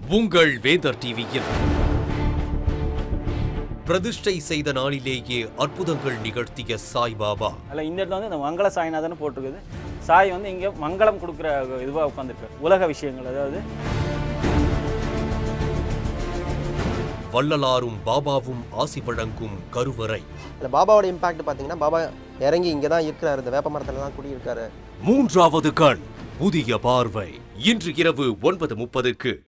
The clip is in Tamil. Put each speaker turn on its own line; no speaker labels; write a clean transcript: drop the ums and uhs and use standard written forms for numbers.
உங்கள் வேந்தர் டிவியில் பிரதிஷ்டை செய்த நாளிலேயே அற்புதங்கள் நிகழ்த்திய சாய்பாபா.
இந்த இடத்துல வந்து இந்த மங்கள சாய்நாதன் போட்டிருக்குது. சாய் வந்து இங்கே மங்களம் கொடுக்குற இதுவாக உட்காந்துருக்கு. உலக விஷயங்கள், அதாவது
வள்ளலாரும் பாபாவும் ஆசி வழங்கும் கருவறை.
பாபாவோட இம்பாக்ட் பார்த்தீங்கன்னா, பாபா இறங்கி இங்கே தான் இருக்கிறாரு, இந்த வேப்ப மரத்தில் தான் குடியிருக்காரு.
மூன்றாவது கண், புதிய பார்வை. இன்று இரவு 9:30க்கு.